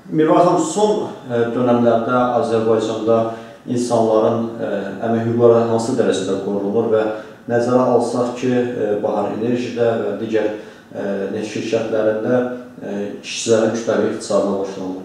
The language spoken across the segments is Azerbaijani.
Mirvari xanım, son dönəmlərdə Azərbaycanda insanların əmək hüquqları hansı dərəcədə qorunur və nəzərə alsaq ki, Bahar Enerjidə və digər neft şirkətlərində işçilərin kütləvi ixtisarına başlanılır?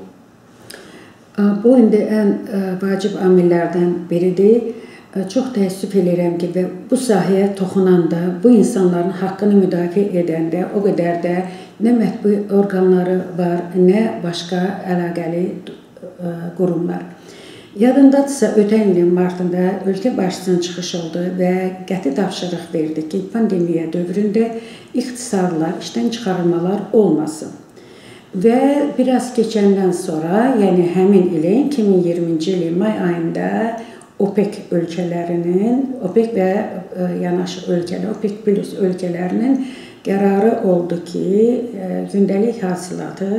Bu, indi ən vacib amillərdən biridir. Çox təəssüf edirəm ki, bu sahəyə toxunanda, bu insanların haqqını müdafiə edəndə o qədər də nə mətbu orqanları var, nə başqa əlaqəli qurumlar. Yadındadırsa, ötən ilin martında ölkə başçısının çıxış oldu və qəti tapşırıq verdi ki, pandemiya dövründə ixtisarlar, işdən çıxarılmalar olmasın. Və biraz keçəndən sonra, yəni həmin ilin 2020-ci ilin may ayında OPEC ölkələrinin, OPEC və yanaşı ölkələr, OPEC plus ölkələrinin qərarı oldu ki, gündəlik hasilatı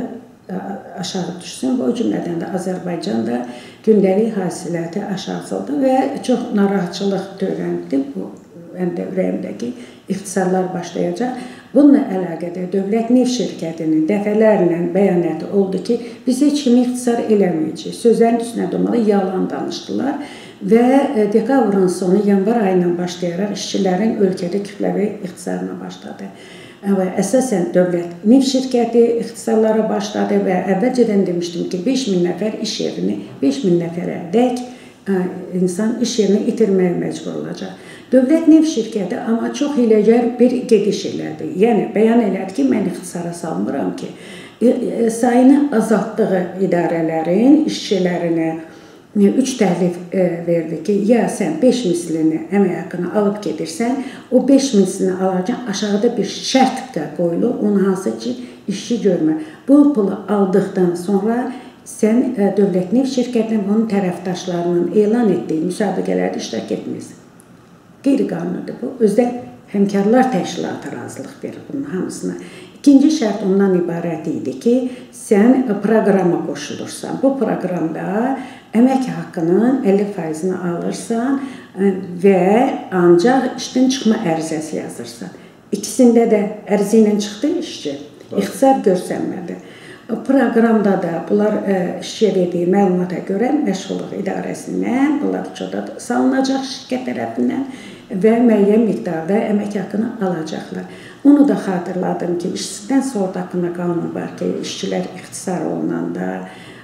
aşağı düşsün. Bu cümlədən də Azərbaycanda gündəlik hasilatı aşağısaldı və çox narahatçılıq törəndi bu ürəyimdəki ixtisarlar başlayacaq. Bununla əlaqədə dövlət neft şirkətinin dəfələrlə bəyanatı oldu ki, biz heç kimi ixtisar eləməyəcək. Sözlərin üstünə durmalı yalan danışdılar və dekabrın sonu yanvar ayından başlayaraq işçilərin ölkədə kütləvi ixtisarına başladı. Əsasən dövlət neft şirkəti ixtisarlara başladı və əvvəlcədən demişdim ki, 5000 nəfər iş yerini, 5000 nəfərə dək insan iş yerini itirməyə məcbur olacaq. Dövlət neft şirkəti amma çox hiləgər bir gediş elədi. Yəni, bəyan elədi ki, mən ixtisara salmıram ki, sayını azaltdığı idarələrin işçilərinə 3 təklif verdi ki, ya sən 5 mislini əmək haqqını alıb gedirsən, o 5 mislini alacaq aşağıda bir şərt də qoyulur, onu hansı ki, işçi görmə. Bu pulu aldıqdan sonra sən dövlət neft şirkətinin onun tərəfdaşlarının elan etdiyi müsabiqələrdə iştirak etməyəsən. Qeyri-qanunudur bu. Özdə həmkarlar təşkilatı razılıq verir bunun hamısına. İkinci şərt ondan ibarət idi ki, sən proqrama qoşulursan. Bu proqramda əmək haqqının 50%-ni alırsan və ancaq işdən çıxma ərizəsi yazırsan. İkisində də ərizə ilə çıxdı işçi, ixtisar görsənmədi. Proqramda da bunlar işçiyə verdiyi məlumata görə məşğulluq idarəsindən bunlar uçoda salınacaq şirkət tərəfindən və müəyyən miqdarda əmək haqqını alacaqlar. Onu da xatırladım ki, işçidən sığorta haqqında qanun var ki, işçilər ixtisar olunanda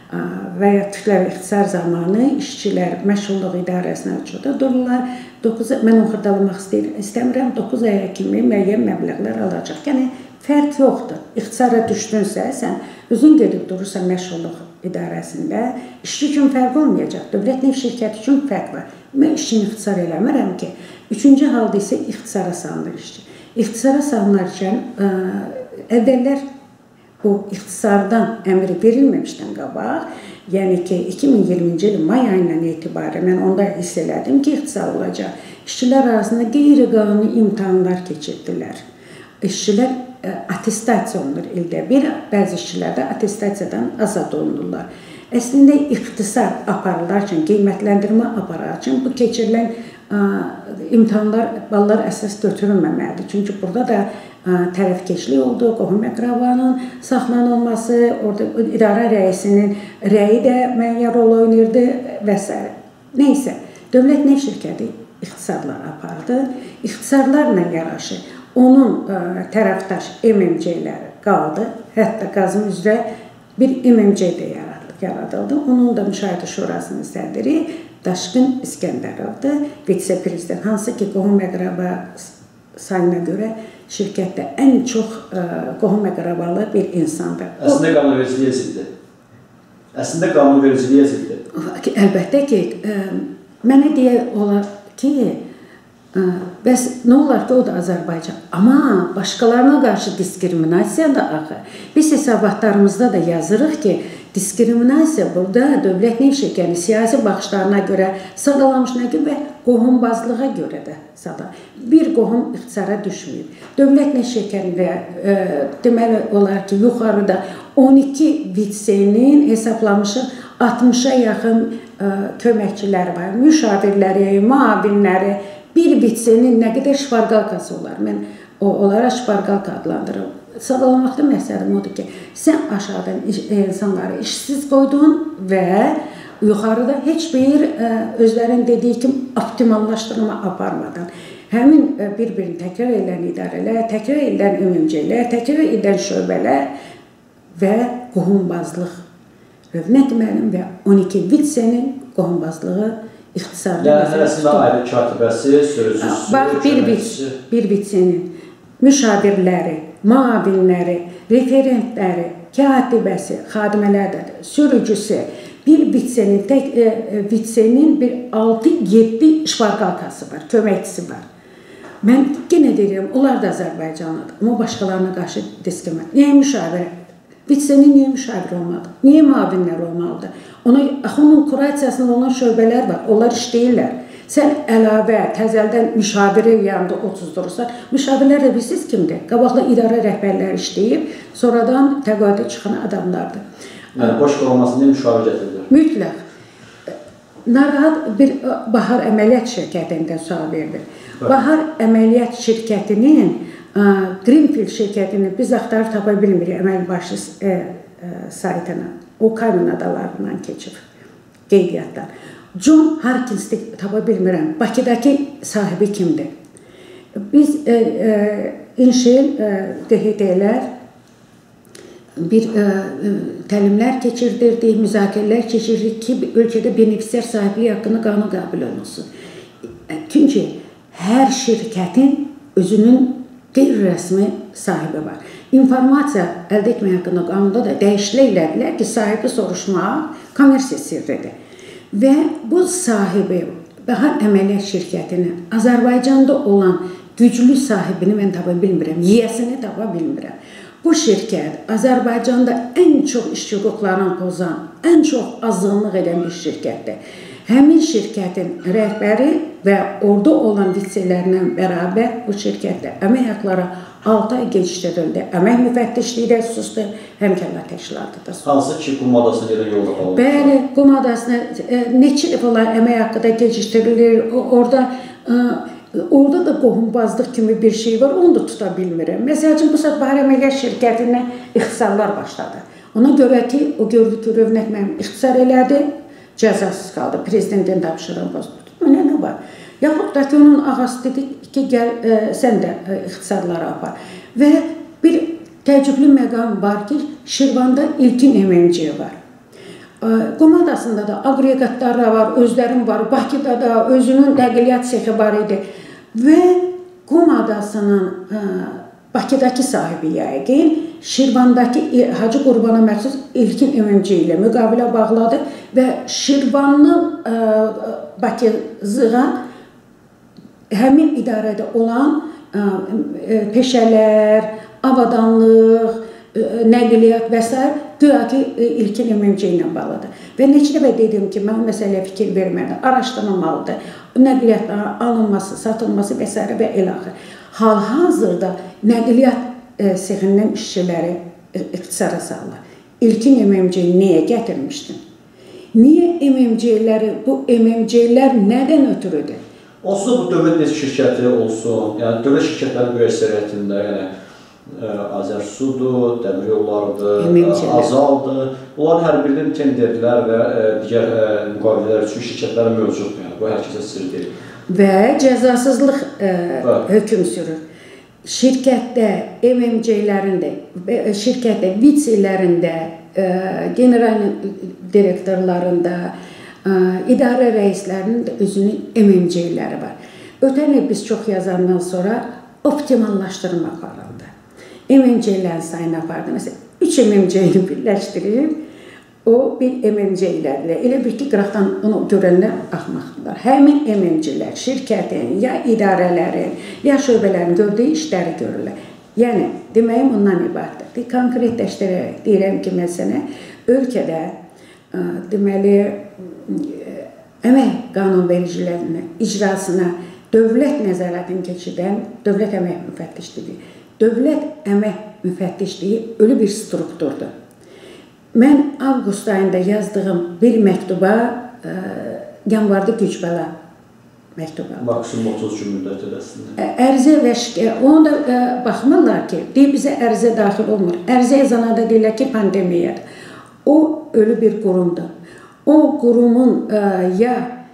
və ya kütləvi ixtisar zamanı işçilər məşğulluq idarəsinə uçoda dururlar. Mən onu xırdalamaq istəmirəm, 9 aya kimi müəyyən məbləğlər alacaq. Yəni, fərq yoxdur. İxtisara düşdünsə, sən özün gedib durursan məşğulluq idarəsində, işçi üçün fərq olmayacaq. Dövlət neft şirkəti üçün fərq var. Mən işçini ixtisar eləmirəm ki. Üçüncü halda isə ixtisara salınır işçi. İxtisara salınarkən əvvəllər bu ixtisardan əmri verilməmişdən qabaq, yəni ki, 2020-ci il may ayından etibarən mən onda hiss elədim ki, ixtisar olacaq. İşçilər arasında qeyri-qanuni imtahanlar keçirdilər. İşçilər attestasiya olunur ildə bir, bəzi işçilər də attestasiyadan azad olunurlar. Əslində, ixtisar aparılarkən, qiymətləndirmə apararkən bu keçirilən imtahanlar, ballar əsas götürülməməlidir. Çünki burada da tərəfkeşlik oldu, qohum əqrabanın saxlanılması, orada idarə rəisinin rəyi də müəyyən rol oynayırdı və s. Neysə, dövlət neft şirkəti ixtisarlar apardı. İxtisarlarla yaraşı onun tərəfdaş MMC-ləri qaldı. Hətta qazım üzrə bir MMC də yaradıldı. Onun da müşahidə şurasının sədri Daşqın İskəndərovdur, vitse-prezident, hansı ki, qohum əqraba sayına görə şirkətdə ən çox qohum əqrabalı bir insandır. Əslində qanunvericiliyə ziddir. Əslində qanunvericiliyə ziddir. Əlbəttə ki, mənə deyə olar ki, bəs nə olar ki, o da Azərbaycan. Amma başqalarına qarşı diskriminasiya da axı. Biz hesabatlarımızda da yazırıq ki, diskriminasiya burada dövlət neft şirkətinin siyasi baxışlarına görə sadalamışına görə və qohumbazlığa görə də sada. Bir qohum ixtisara düşməyib. Dövlət neft şirkətində deməli olar ki, yuxarıda 12 vitsenin hesablamışı 60-a yaxın köməkçiləri var. Müşavirləri, müavinləri, bir vitsenin nə qədər şparqalkası olar. Mən onlara şparqalka adlandırım. sadalamaqda məqsədim odur ki, sən aşağıdan insanları işsiz qoydun və yuxarıda heç bir özlərin dediyi kimi optimallaşdırma aparmadan həmin bir-birini təkrar edən idarələr, təkrar edən ümumciklər, təkrar edən şöbələr və qohumbazlıq. Rövnət müəllim və 12 vitsenin qohumbazlığı ixtisarlı hərəsində ayrı katibəsi, sözcüsü, köməkçisi. Bir vitsenin müşavirləri, müavinləri, referentləri, katibəsi, xadimələrdir, sürücüsü, bir vitsenin bir 6-7 şvarqalkası var, köməkçisi var. Mən yenə deyirəm, onlar da Azərbaycanlıdır, amma başqalarına qarşı diskriminasiya. Niyə müşavir? Vitsenin niyə müşavir olmalıdır? Niyə müavinlər olmalıdır? Onun kurasiyasında olan şöbələr var, onlar işləyirlər. Sən əlavə, təzəldən müşaviri yanında 30 durursan, müşavirlər də bilirsiniz kimdir? Qabaqla idarə rəhbərləri işləyib, sonradan təqaüdə çıxan adamlardır. Yəni, boş qalmasını deyə müşavir gətirilir. Mütləq. Narahat bir Bahar Əməliyyat şirkətindən sual verdi. Bahar Əməliyyat şirkətinin, Greenfield şirkətini biz axtarıb tapa bilmirik əməl başçı saytına. O Qaydalar adalarından keçib, qeydiyyatdan. John Harkins'i tapa bilmirəm. Bakıdakı sahibi kimdir? Biz inşil DHD-lər bir təlimlər keçirdirdik, müzakirələr keçirdik ki, ölkədə benefisiar sahibliyi haqqında qanun qəbul olunsun. Çünki hər şirkətin özünün qeyri-rəsmi sahibi var. İnformasiya əldə etmək haqqında qanunda da dəyişiklik elədilər ki, sahibi soruşmaq kommersiya sirridir. Və bu sahibi, Bahar Əməliyyat şirkətinin Azərbaycanda olan güclü sahibini mən tapa bilmirəm, yiyəsini tapa bilmirəm. Bu şirkət Azərbaycanda ən çox işçi hüquqlarını pozan, ən çox azınlıq edən bir şirkətdir. Həmin şirkətin rəhbəri və orada olan vitselərlə bərabər bu şirkətdə əmək haqları 6 ay gecikdirildi. Əmək müfəttişliyi də susdu, həmkarlar təşkilatı da susdu. Hansı ki, qum adasına gedən yolda qalır? Bəli, qum adasına neçə dəfə əmək haqqı da gecikdirilir. Orada da qohumbazlıq kimi bir şey var, onu da tuta bilmirəm. Məsəl üçün, bu saat Bahar Əməliyyat şirkətindən ixtisarlar başladı. Ona görə ki, o gördü ki, Rövnət müəllim ixtisar elədi, cəzasız qaldı, prezidentin tapşırığını pozdu. Mənə nə var? Yaxud da ki, onun ağası dedi ki, gəl, sən də ixtisarları apar. Və bir təəccüblü məqam var ki, Şirvanda ilkin MMC var. Qum adasında da aqreqatlar var, özlərim var, Bakıda da özünün nəqliyyat sexi var idi. Və Qum adasının Bakıdakı sahibi yəqin Şirvandakı Hacı Qurbana məxsus ilkin MMC ilə müqavilə bağladı və Şirvanın Bakı-zığa həmin idarədə olan peşələr, avadanlıq, nəqliyyat və s. güya ki, ilkin MMC ilə bağlıdır. Və neçə dəfə dedim ki, mən o məsələyə fikir verməlidir, araşdırılmalıdır, nəqliyyatların alınması, satılması və s. və el-axır. Hal-hazırda nəqliyyat sexindən işçiləri ixtisara salırlar. İlkin MMC-yi niyə gətirmişdin? Niyə MMC-ləri, bu MMC-lər nədən ötürüdür? Onsuz da bu dövlət şirkəti olsun, yəni dövlət şirkətlərin böyük əksəriyyətində, yəni Azərsudur, dəmir yollarıdır, Azaldır. Onların hər birinin tenderlər və digər müqavilələr üçün şirkətləri mövcuddur. Yəni, bu hər kəsə sir deyil. Və cəzasızlıq hökm sürür. Şirkətdə, MMC-lərində, şirkətdə, vitselərində, general direktorlarında, idarə rəislərinin də özünün MMC-ləri var. Ötən il biz çox yazandan sonra optimallaşdırma aparıldı. MMC-lərin sayını apardı. Məsələn, 3 MMC-yi birləşdirib, o bir MMC-lərlə, elə bir ki, qıraqdan onu görənlər axmaqdırlar. Həmin MMC-lər şirkətin, ya idarələrin, ya şöbələrin gördüyü işləri görürlər. Yəni, deməyim ondan ibarətdir. Konkretləşdirərək deyirəm ki, məsələn, ölkədə deməli, əmək qanunvericilərinin icrasına dövlət nəzarətini keçirən dövlət əmək müfəttişliyi. Dövlət əmək müfəttişliyi ölü bir strukturdur. Mən avqust ayında yazdığım bir məktuba yanvarda güc bəla məktuba. Maksimum 30 gün müddət edəsində. Ərizə və şikayət, onu da baxmırlar ki, deyib bizə ərizə daxil olmur. Ərizə yazanlarda deyirlər ki, pandemiyadır. O, ölü bir qurumdur. O qurumun ya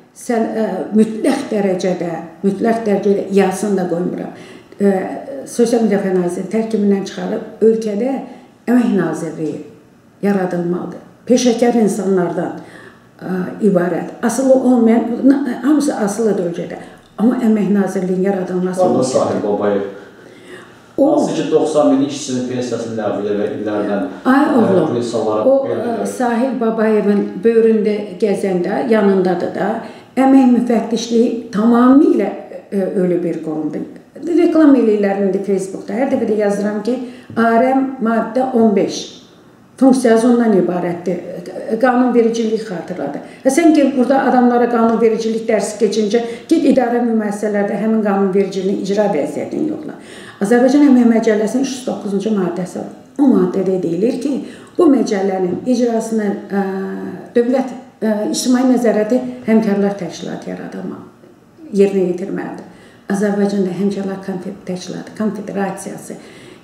mütləq dərəcədə yazsın da qoymuram. Sosial Müdafiə Nazirliyi tərkibindən çıxarıb ölkədə Əmək Nazirliyi yaradılmalıdır. Peşəkar insanlardan ibarət. Asılı olmayan, hamısı asılıdır ölkədə. Amma Əmək Nazirliyinin yaradılması... Orada Sahil Babayev. Hansı ki, 90 min işçinin pensiyasını ləğv edir və illərdən bu insanlara... O Sahil Babayevin böyründə gəzəndə, yanındadır da, əmək müfəttişliyi tamamilə ölü bir qurumdur. Reklam eləyirlərində Facebookda. Hər dəfə də yazıram ki, ARM maddə 15 funksiyası ondan ibarətdir. Qanunvericilik xatırladı. Sən ki, burada adamlara qanunvericilik dərsi keçincə, ged idarə müəssisələrdə həmin qanunvericiliyin icra vəziyyətini yoxla. Azərbaycan Əmək Məcəlləsinin 309-cu maddəsi var. O maddədə deyilir ki, bu məcəllənin icrasını dövlət ictimai nəzarəti həmkarlar təşkilatı yerinə yetirməlidir. Azərbaycanda Həmkarlar Təşkilatı, Konfederasiyası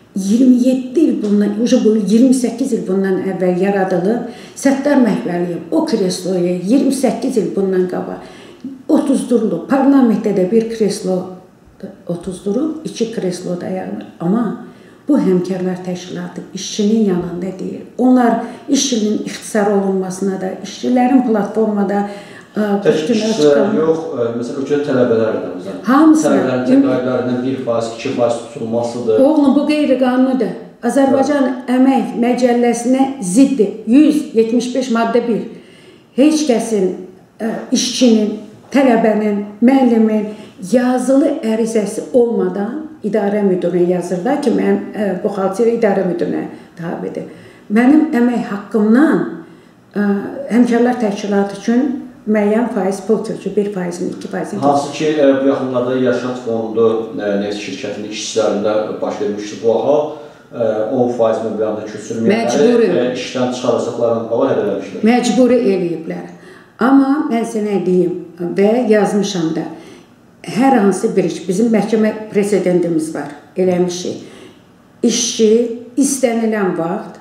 27 il bundan, 28 il bundan əvvəl yaradılıb, Səttar Məhvəliyev o kresloya 28 il bundan qabaq otuzdurulub, parlamentdə də bir kreslo otuzdurub, 2 kreslo dayanır. Amma bu Həmkarlar Təşkilatı işçinin yanında deyil. Onlar işçinin ixtisar olunmasına da, işçilərin platformada tək işçilər yox, məsələn, ölkədə tələblər də. Hamısına. Qaydalarının 1%, 2% tutulmasıdır. Oğlum, bu qeyri-qanunudur. Azərbaycan Əmək Məcəlləsinə ziddir. 175 maddə 1. Heç kəsin, işçinin, tələbənin, müəllimin yazılı ərizəsi olmadan idarə müdürünə yazır da ki, mən buxalteri idarə müdürünə tabidir. Mənim əmək haqqımdan Həmkarlar Təşkilatı üçün müəyyən faiz pul köçür, 1%-ni, 2%-ni. Hansı ki, bu yaxınlarda Yaşat Fondu neft şirkətinin işçilərində baş vermişdir bu hal, 10% məbləğində köçürməyənləri işdən çıxaracaqlarını qala hədələmişdir. Məcburi eləyiblər. Amma mən sənə deyim və yazmışam da, hər hansı bir iş, bizim məhkəmə presedentimiz var, eləmişik. İşçi istənilən vaxt,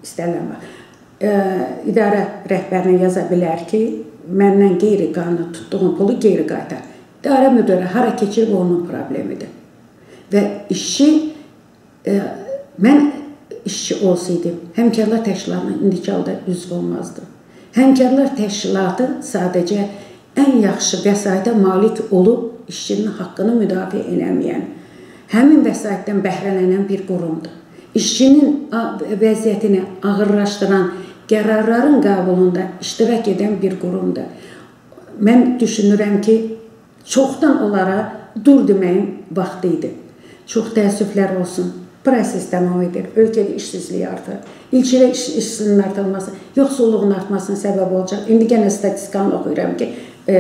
idarə rəhbərinə yaza bilər ki, məndən qeyri-qanuni tutduğum pulu geri qaytar. İdarə müdürü hara keçir, bu onun problemidir. Və işçi, mən işçi olsaydım, Həmkarlar Təşkilatının indiki halda üzv olmazdı. Həmkarlar Təşkilatı sadəcə ən yaxşı vəsaitə malik olub, işçinin haqqını müdafiə eləməyən, həmin vəsaitdən bəhrələnən bir qurumdur. İşçinin vəziyyətini ağırlaşdıran qərarların qəbulunda iştirak edən bir qurumdur. Mən düşünürəm ki, çoxdan onlara dur deməyin vaxtı idi. Çox təəssüflər olsun. Proses davam edir. Ölkədə işsizliyi artır. İlçədə işsizliyin artırılması, yoxsulluğun artmasına səbəb olacaq. İndi gənə statistikanı oxuyuram ki,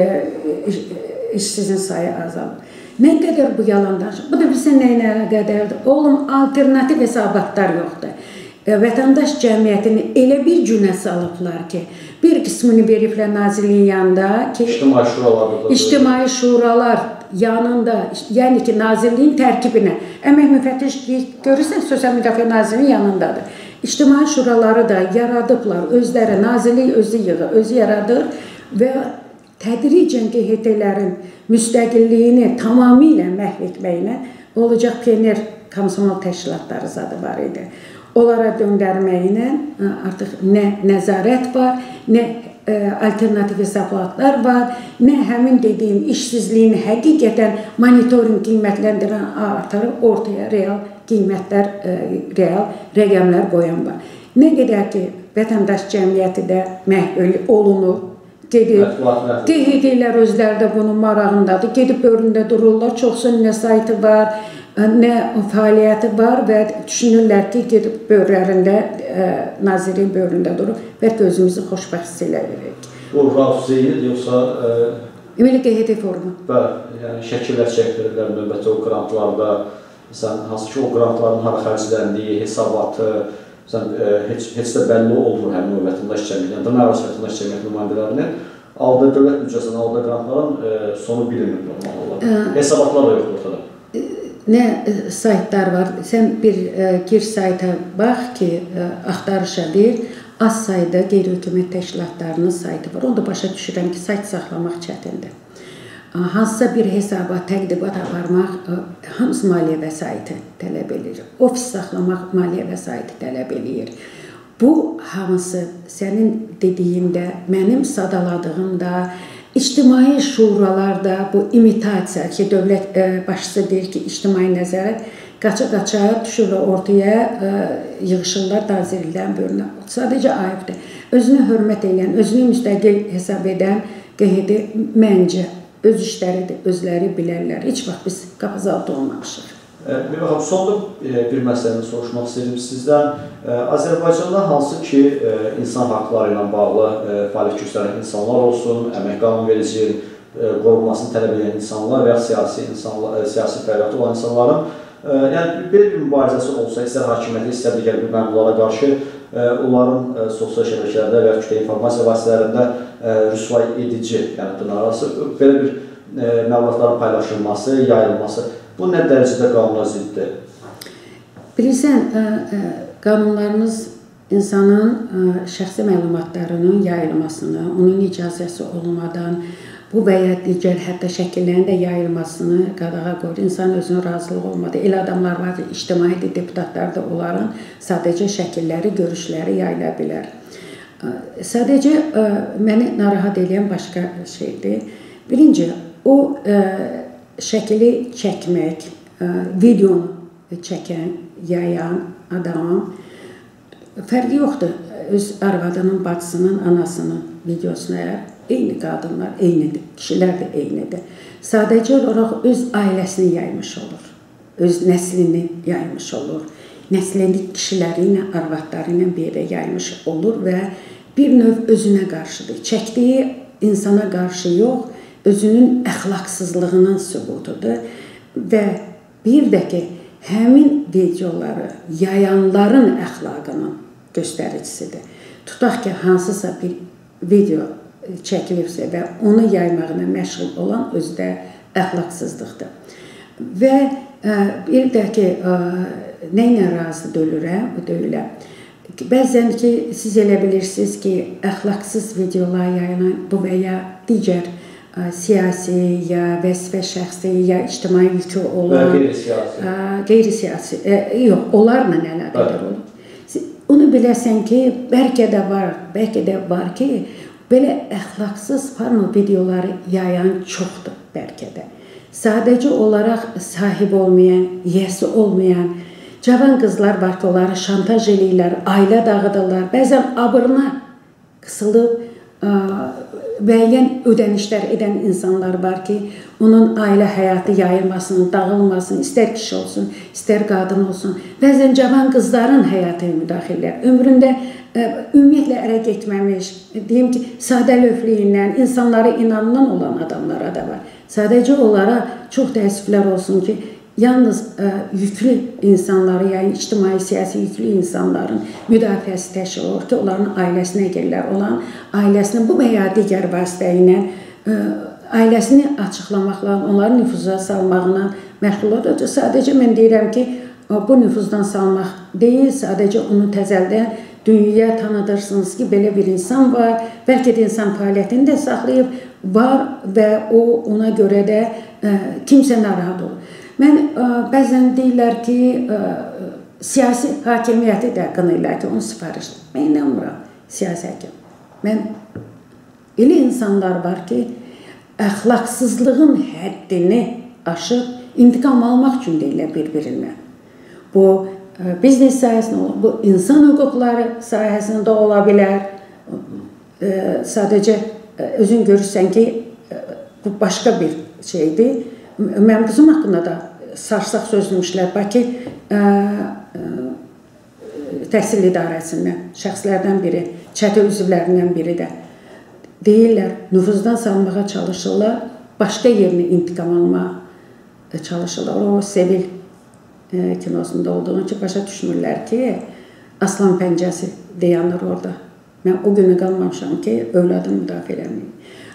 işsizin sayı azalır. Nə qədər bu yalan danışır? Bu da bizə nəyinə qədərdir? Oğlum, alternativ hesabatlar yoxdur. Vətəndaş cəmiyyətini elə bir günə salıblar ki, bir qismini veriblər Nazirliyin yanında ki, İctimai Şuralar yanında, yəni ki, Nazirliyin tərkibinə, əmək müfəttişliyi görürsən, Sosial Müdafiə Nazirliyinin yanındadır. İctimai Şuraları da yaradıblar, özləri, Nazirlik özü yığır, özü yaradır və tədricən QHT-lərin müstəqilliyini tamamilə məhv etməklə olacaq pioner komsomol təşkilatları zadı var idi. Onlara döndərməklə artıq nə nəzarət var, nə alternativ hesablatlar var, nə həmin dediyim işsizliyin həqiqətən monitoring qiymətləndirən artırıb ortaya real qiymətlər, real rəqəmlər qoyan var. Nə qədər ki, vətəndaş cəmiyyəti də məhv olunur, QHT-lər özləri də bunun marağındadır, gedib bölündə dururlar, çoxsun nə saytı var, nə fəaliyyəti var və düşünürlər ki, gedib böllərində, Nazirliyin bölündə durub və özümüzü xoşbəxt ilə veririk. Bu rafizəyidir, yoxsa... Ümumi QHT formu. Bəli, yəni şəkillər çəkdirirlər növbəti o qrantlarda, hansı ki o qrantların hara xərcləndiyi, hesabatı, heç də bəlli olmur həmin o vətəndaş cəmiyyətində, nə arası vətəndaş cəmiyyət nümayəndələrini. aldığı dövlət büdcəsindən aldığı qrantların sonu bilinmir normal olaraq. Hesabatlar da yoxdur ortada. Nə saytlar var? Sən bir gir sayta bax ki, axtarışa bir, az sayda qeyri-hökumət təşkilatlarının saytı var. Onu da başa düşürəm ki, sayt saxlamaq çətindir. Hansısa bir hesabat, təqdibat aparmaq hamısı maliyyə vəsaiti tələb edir. Ofis saxlamaq maliyyə vəsaiti tələb edir. Bu hamısı sənin dediyində, mənim sadaladığımda, İctimai şuralarda bu imitasiya ki, dövlət başçısı deyir ki, ictimai nəzarət qaça-qaça düşürlər ortaya, yığışırlar nazirliklərin bölünə. Sadəcə ayıbdır. Özünü hörmət edən, özünü müstəqil hesab edən qeydi məncə öz işləridir, özləri bilərlər. Heç vaxt biz qapazaltı olmamışıq. Bir baxım, sonda bir məsələni soruşmaq istəyirəm sizdən. Azərbaycanda hansı ki, insan haqları ilə bağlı fəaliyyət göstərən insanlar olsun, əmək qanunverici qorunmasını tələb edən insanlar və ya siyasi fəaliyyəti olan insanların yəni, belə bir mübarizəsi olsa, istər hakimiyyəti, istər digər bir məmurlara qarşı onların sosial şəbəkələrdə və ya kütlə informasiya vasitələrində rüsvay edici, yəni dınarası, belə bir məlumatların paylaşılması, yayılması, bu nə dərəcədə qanuna ziddir? Bilirsən, qanunlarımız insanın şəxsi məlumatlarının yayılmasını, onun icazəsi olmadan, bu və ya digər hətta şəkillərin də yayılmasını qadağa qoyur. İnsan özünün razılığı olmadı. Elə adamlar var ki, ictimai deputatlar da onların sadəcə şəkilləri, görüşləri yayıla bilər. Sadəcə məni narahat edən başqa şeydir. Birinci, o şəkili çəkmək, videonu çəkən, yayan adamın fərqi yoxdur. Öz arvadının, bacısının, anasının videosuna eyni qadınlar, eynidir, kişilər də eynidir. Sadəcə olaraq öz ailəsini yaymış olur, öz nəslini yaymış olur, nəslini kişiləri ilə, arvadları ilə bir yerə yaymış olur və bir növ özünə qarşıdır. Çəkdiyi insana qarşı yox, özünün əxlaqsızlığının sübutudur və bir də ki, həmin videoları yayanların əxlaqının göstəricisidir. Tutaq ki, hansısa bir video çəkilirsə və onu yaymağına məşğul olan özdə əxlaqsızlıqdır. Və bir də ki, nə ilə razı deyiləm? Bəzən ki, siz elə bilirsiniz ki, əxlaqsız videolar yayılan bu və ya digər siyasi, ya vəzifə şəxsi, ya ictimai yükü olan, qeyri-siyasi, yox, onlarla əlaqədar olur. Onu biləsən ki, bəlkə də var ki, belə əxlaqsız porno videoları yayan çoxdur bəlkə də. Sadəcə olaraq sahib olmayan, yiyəsi olmayan cavan qızlar var ki, onları şantaj eləyirlər, ailə dağıdırlar. Bəzən abırına qısılıb, müəyyən ödənişlər edən insanlar var ki, onun ailə həyatı yayılmasının, dağılmasının, istər kişi olsun, istər qadın olsun. Bəzən cavan qızların həyatına müdaxilələr. Ömründə ümumiyyətlə ərə getməmiş, deyim ki, sadəlövlüyündən, insanlara inanılan olan adamlara da var. Sadəcə onlara çox təəssüflər olsun ki, yalnız yüklü insanları, yəni ictimai siyasi yüklü insanların müdafiəsi təşkil olur ki, onların ailəsinə gəlirlər, olan ailəsinin bu və ya digər vasitə ilə ailəsini açıqlamaqla, onların nüfuza salmağına məşğul olur. Sadəcə mən deyirəm ki, bu nüfuzdan salmaq deyil, sadəcə onu təzəldən dünyaya tanıdırsınız ki, belə bir insan var, bəlkə də insan fəaliyyətini də saxlayıb var və ona görə də kimsə narahat olur. Mən bəzən deyirlər ki, siyasi hakimiyyəti də qınayırlar ki, onu sifarişdir. Mən inanmıram siyasi həkim. Mən elə insanlar var ki, əxlaqsızlığın həddini aşıb intiqam almaq üçün deyirlər bir-birindən. Bu, biznes sahəsində olan, bu insan hüquqları sahəsində ola bilər. Sadəcə özün görürsən ki, bu başqa bir şeydir. Mən qızım haqqında da sarsaq sözlümüşlər. Bakı təhsil idarəsindən, şəxslərdən biri, çəti üzvlərindən biri də deyirlər, nüfuzdan salmağa çalışırlar, başqa yerini intiqam almağa çalışırlar. O Sevil kinosunda olduğu ki, başa düşmürlər ki, aslan pəncəsi deyanır orada. Mən o günü qalmamışam ki, övladımı müdafiə eləməyim.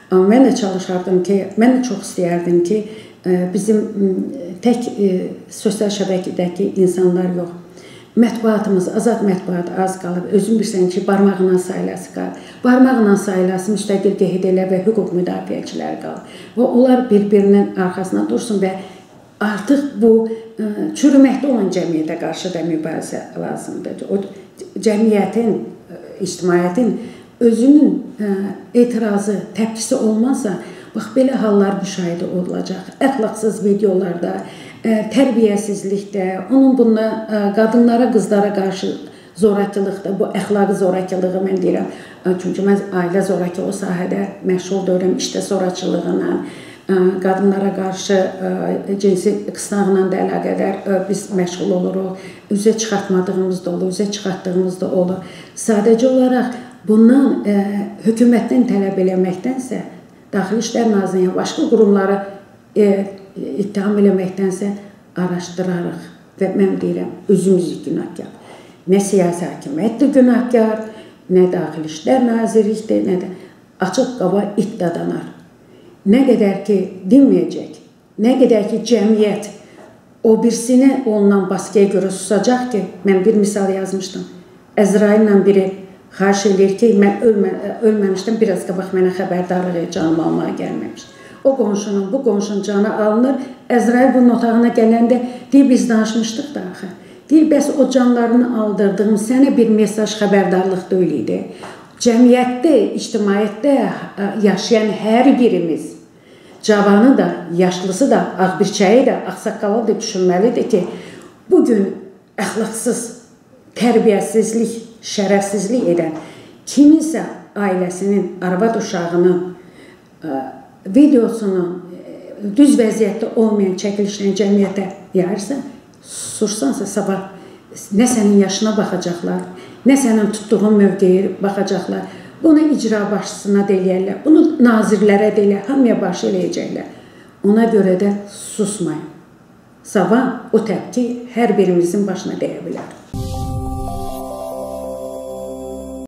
Amma mən də çalışardım ki, mən də çox istəyərdim ki, bizim tək sosial şəbəkədəki insanlar yox, mətbuatımız, azad mətbuat az qalıb. Özün bilsən ki, barmağına sayılası qalıb. Barmağına sayılası müstəqil qeyd elə və hüquq müdafiəçilər qalıb. Və onlar bir-birinin arxasına dursun və artıq bu çürüməkdə olan cəmiyyətə qarşı da mübarizə lazımdır. O cəmiyyətin, ictimaiyyətin özünün etirazı, təpkisi olmazsa, bax, belə hallar müşahidə olunacaq. Əxlaqsız videolarda, tərbiyəsizlikdə, onun bununla qadınlara, qızlara qarşı zorakılıqda, bu əxlaqi zorakılığı mən deyirəm. Çünki mən ailə zorakı o sahədə məşğul deyirəm, işdə zorakılığına, qadınlara qarşı cinsi qısnaqla da əlaqədar biz məşğul oluruq. Üzə çıxartmadığımız da olur, üzə çıxartdığımız da olur. Sadəcə olaraq bundan hökumətdən tələb eləməkdənsə, Daxili İşlər Nazirliyinin başqa qurumları ittiham eləməkdənsə araşdırarıq və mən deyirəm, özümüzü günahkar. Nə siyasi hakimiyyətdir günahkar, nə Daxili İşlər Nazirlikdir, nə də açıq qaba it dadanar. Nə qədər ki, dinməyəcək, nə qədər ki, cəmiyyət o birsinə olunan baskıya görə susacaq ki, mən bir misal yazmışdım. Əzraillə biri xahiş edir ki, mən ölməmişdim, biraz qabaq mənə xəbərdarlıq canımı almağa gəlməmişdim. O qonşunun, bu qonşunun canı alınır, Əzrail bunun otağına gələndə deyir, biz danışmışdıq da axı. Deyir, bəs o canlarını aldırdığım sənə bir mesaj xəbərdarlıq deyil idi. Cəmiyyətdə, ictimaiyyətdə yaşayan hər birimiz, cavanı da, yaşlısı da, ağbirçəyi də, ağsaqqalı da düşünməlidir ki, bugün əxlaqsız, tərbiyəsizlik, şərəfsizlik edən kiminsə ailəsinin, arvad uşağının videosunu düz vəziyyətdə olmayan çəkilişlə cəmiyyətə yayırsa, susursansa sabah nə sənin yaşına baxacaqlar, nə sənin tutduğun mövqeyə baxacaqlar, bunu icra başçısına deyərlər, bunu nazirlərə deyərlər, hamıya baş eləyəcəklər. Ona görə də susmayın. Sabah o təpki hər birimizin başına dəyə bilər.